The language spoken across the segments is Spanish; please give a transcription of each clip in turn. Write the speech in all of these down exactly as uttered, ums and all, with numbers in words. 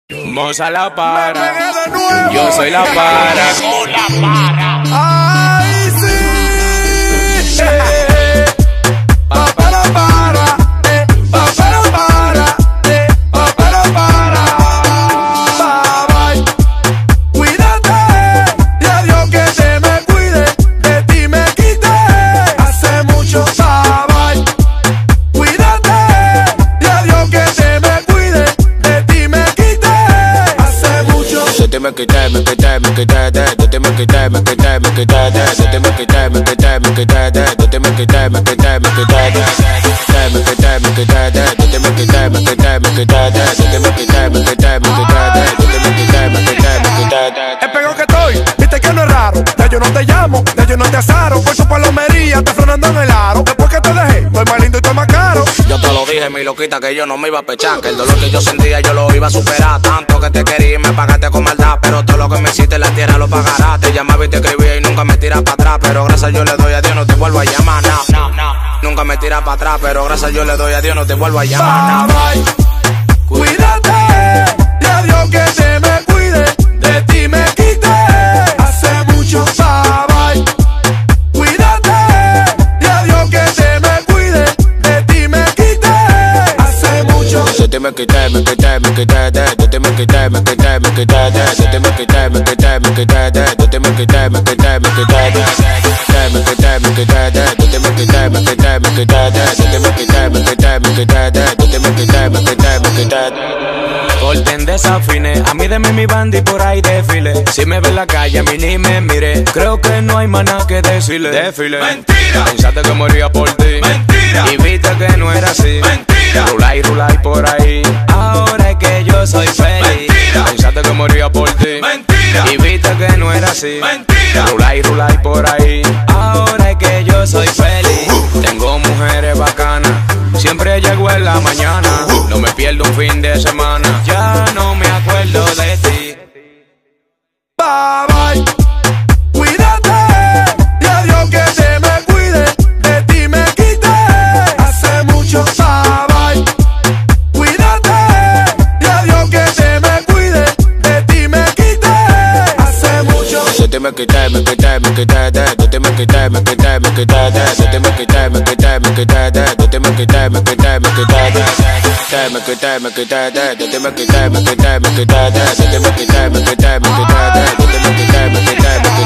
Moza la para, yo soy la para. Soy la para. Ay, sí. Eh, pa para para, eh, pa para para, eh, pa para para. Bye bye. Cuídate, y a Dios que te me cuide, de ti me quité. Hace mucho bye bye. Cuídate, y a Dios que te me cuide, de ti me quité. Hace mucho. De ti me quité, me quité, me quité, de ti me quité, me quité, me quité, de ti me quité, me quité, me quité, de ti me quité, me quité, me quité, me quité, me quité, de ti me quité, me quité, me quité, de ti me quité, me quité, me quité, de ti me quité, me quité, me quité. Es pegado que estoy, viste que no es raro. Ya yo no te llamo, ya yo no te azaro. Por tu palomería, te frenando en el aro. Después que te dejé, estoy más lindo y estoy más caro. Yo te lo dije, mi loquita, que yo no me iba a pechar, que el dolor que yo sentía yo lo iba a superar. Tanto que te quería y me pagaste con maldad, pero todo lo que me hiciste en la tierra lo pagarás. Te llamaba y te escribía y nunca me tiras para atrás, pero gracias yo le doy a Dios, no te vuelvo a llamar, no, no, no. Nunca me tiras para atrás, pero gracias yo le doy a Dios, no te vuelvo a llamar, no. Bye bye. Cuídate, y a Dios que te me cuide, de ti me quité. Hace mucho bye bye. Cuídate, y a Dios que te me cuide, de ti me quité. Hace mucho. De ti me quité, me quité, me quité, de ti me quité, me quité, me quité, de ti me quité, me quité, me quité, de ti me quité, me quité, me quité, me quité, me quité, de ti me quité, me quité, me quité, de ti me quité, me quité, me quité, de ti me quité, me quité, me quité. Corten desafine, a mí deme mi banda y por ahí desfile. Si me ve en la calle, a mí ni me mire. Creo que no hay más nada que decirle. Desfile. Mentira. Pensaste que moría por ti. Mentira. Y viste que no era así. Mentira. Rula y rula y por ahí. Ahora es que yo soy feliz. Mentira. Pensaste que moría por ti. Mentira. Y viste que no era así. Mentira. Rula y rula y por ahí. Ahora es que yo soy feliz. Tengo mujeres bacanas. Siempre llego en la mañana. No me pierdo un fin de semana. Ya no me acuerdo de ti. Bye bye. Cuídate, y a Dios que te me cuide, de ti me quité. Hace mucho bye bye. Cuídate, y a Dios que te me cuide, de ti me quité. Hace mucho. De ti me quité, me quité, me quité, de ti me quité, me quité, me quité, de ti me quité, me quité, me quité, de ti me quité, me quité, me quité, me quité, me quité, de ti me quité, me quité, me quité, de ti me quité, me quité, me quité, de ti me quité, me quité, me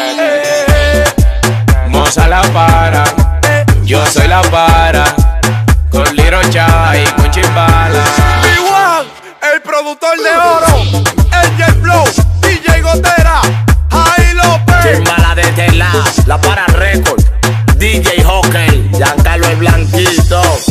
quité. Moza la para, yo soy la para, con Liro Chai, con Chimbala. B uno, el productor de oro, Angel Flow, D J Gotera, Jai López. Chimbala de tela, la para record. D J Hockey, Giancarlo el Blanquito.